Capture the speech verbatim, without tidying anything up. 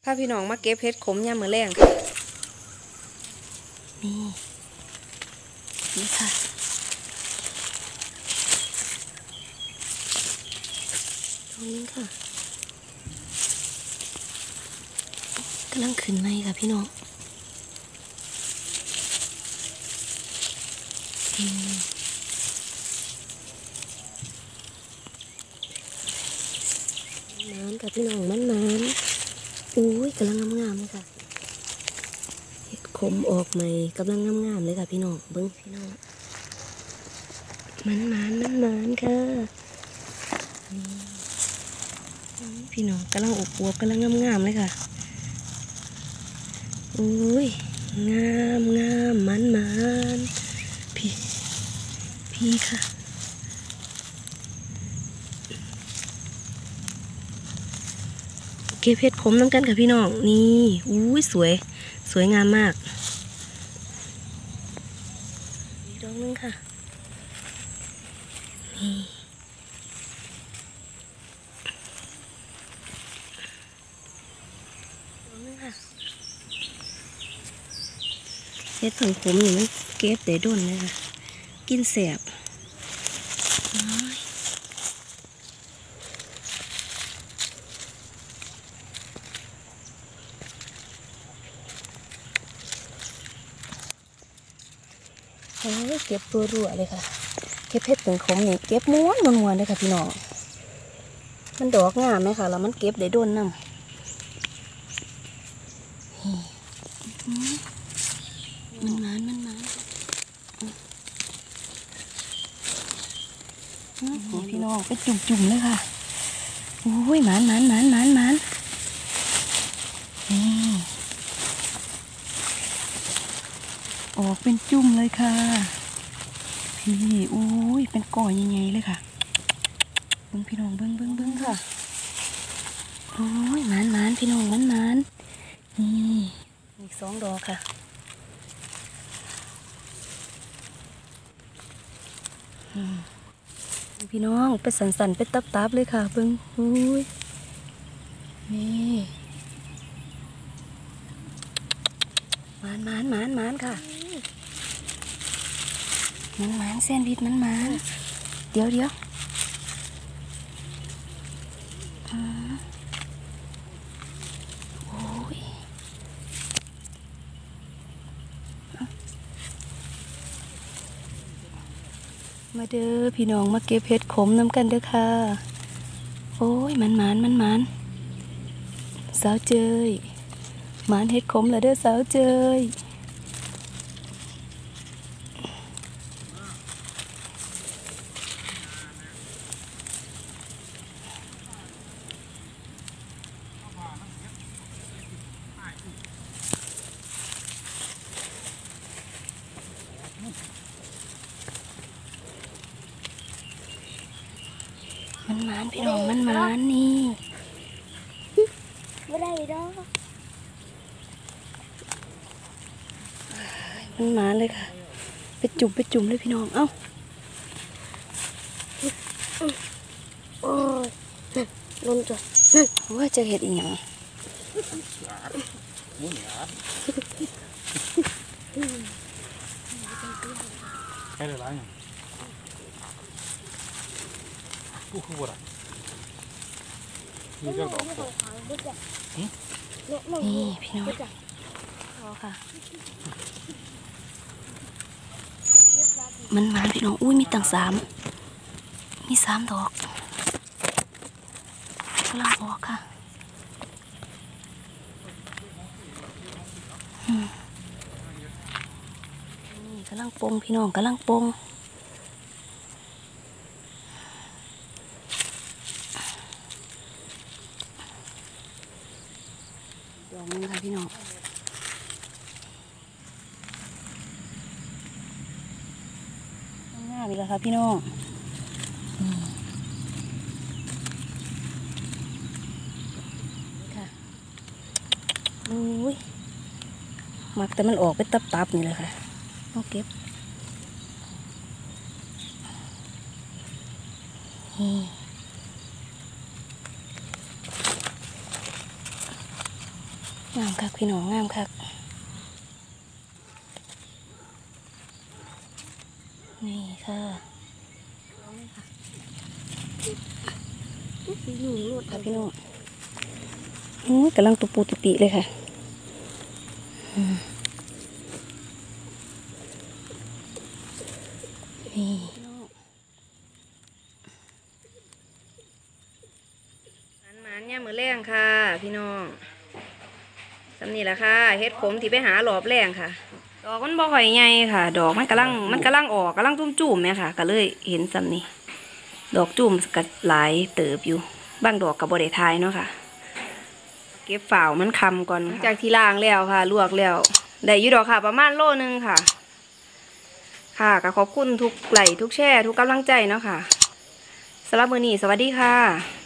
าพี่น้องมาเก็บเห็ดขมยามมื้อแรงค่ะนี่นี่ค่ะตรงนี้ค่ะกำลังขึ้นในค่ะพี่น้องน้ำกับพี่น้องมันน้ำอุ้ยกำลังงามๆเลยค่ะเห็ดขมออกใหม่กำลังงามๆเลยค่ะพี่น้องเบิ้งพี่น้องมันมันมันมันค่ะพี่น้องกำลังอบอวบกำลังงามๆเลยค่ะอุ้ยงามงามมันมันพี่พี่ค่ะเก็บเห็ดขมน้ำกันค่ะพี่น้องนี่อุ้ยสวยสวยงามมากอีกดอกนึงค่ะนี่ดอกนึงค่ะเห็ดผงขมนี่มันเก็บได้ด้นเลยค่ะกินแสบโอ้ยเก็บตัวรัวเลยค่ะเก็บเห็ดผงขมนี่เก็บม้วนม้วนเลยค่ะพี่น้องมันดอกงามไหมค่ะแล้วมันเก็บได้ด้นน้ำมันมันมันมันนี่พี่น้องไปจุ่มๆเลยค่ะโอ้ยมันมันมันมันมันนี่ออกเป็นจุ่มเลยค่ะพี่อุ้ยเป็นก่อยใหญ่ๆเลยค่ะเบิ้งพี่น้องเบิ้งเบิ้งเบิ้งค่ะโอ้ยมันมันพี่น้องมันมันนี่อีกสองดอกค่ะพี่น้องไปสันๆไปตับๆเลยค่ะเบิ้งอุ้ยนี่มันมันมันมันค่ะมันมันเส้นวิดมันมันเดี๋ยวเดี๋ยวโอ้ยมาเด้อพี่น้องมาเก็บเห็ดขมน้ำกันเด้อค่ะโอ้ยมันมันมันมันสาวเจยมันเห็ดขมละเด้อสาวเจยมันมันพี่น้องมันมันนี่ไม่ได้ดอกมันมันเลยค่ะไปจุ่มไปจุ่มเลยพี่น้องเอ้าโอ้ยนุ่นจ้ะว่าจะเห็ดอีกอย่างแค่ไรอย่างผู้คู่อะไรนี่ก็ดอกนี่พี่น้องรอค่ะมันมาพี่น้องอุ้ยมีตั้งสามมีสามดอกกำลังออกค่ะนี่กำลังปงพี่น้องกำลังปงดอกนึงค่ะพี่น้องง่ายไปแล้วค่ะพี่น้องค่ะอุ้ยมักแต่มันออกไปตับๆนี่แหละค่ะต้องเก็บนี่งามคักพี่น้องงามคักนี่ค่ะสีหนุ่มรูดค่ะพี่น้องอู้กำลังตุปูติติเลยค่ะนี่มันมันเนี่ยมือแรงค่ะพี่น้องสำนี่แหละค่ะเฮ็ดขมที่ไปหาหลอบแรงค่ะดอกมันบ่ค่อยใหญ่ค่ะ ดอกมันกำลังมันกำลังออกกำลังจุ่มๆเนี่ยค่ะก็เลยเห็นสำนี่ดอกจุ่มก็หลายเติบอยู่บางดอกก็บ่ได้ทายเนาะค่ะเก็บฝ่าวมันคำก่อนจากที่ล้างแล้วค่ะลวกแล้วได้อยู่ดอกค่ะประมาณโลนึงค่ะค่ะก็ขอบคุณทุกไลค์ทุกแชร์ทุกกำลังใจเนาะค่ะสำหรับมื้อนี้สวัสดีค่ะ